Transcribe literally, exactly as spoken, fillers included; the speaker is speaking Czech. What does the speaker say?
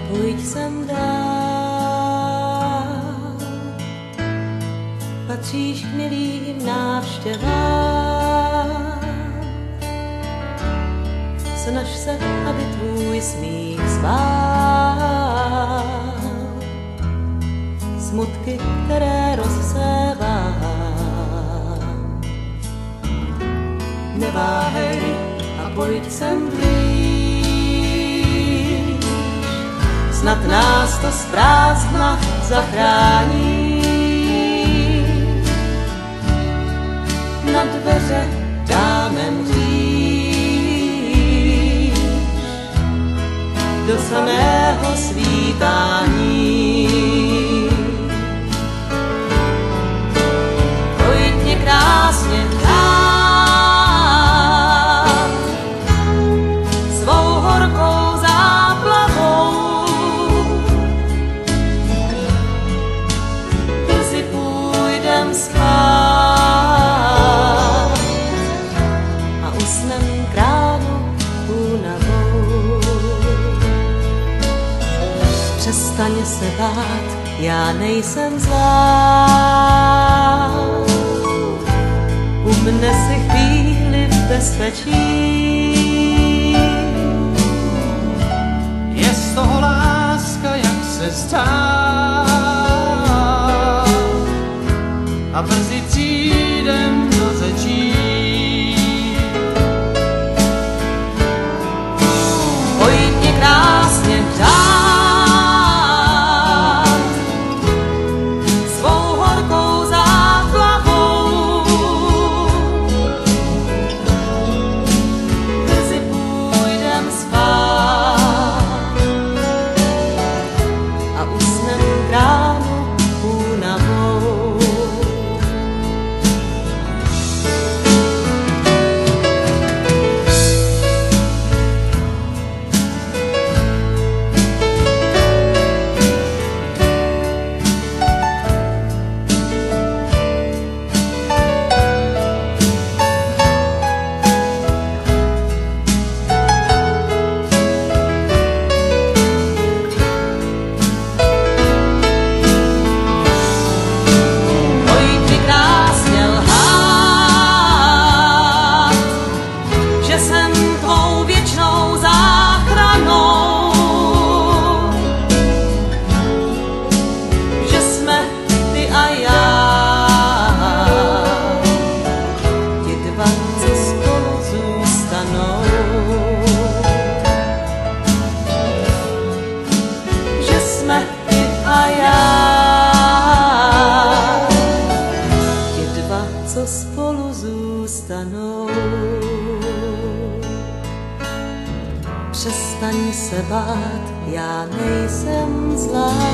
pojď sem dál. Patříš k milým návštěvám. Snaž se, aby tvůj smích zvál smutky, které rozsévám. Neváhej a pojď sem blíž, snad nás to z prázdna zachrání. Na dveře dáme mříž do samého svítání. Pojď mě krásně hrát svou horkou záplavou. Brzy půjdem spát a usnem kránu únavou. Přestaň se bát, já nejsem zlá. Umne si chvíli v bezpečí. Je z toho láska, jak se zdá, a brzy přijdem do řečí. Pojď mě krásně dát svou horkou záplavou. Brzy půjdem spát a usnem ráno únavou. Co spolu zůstanou. Přestaň se bát, já nejsem zlá.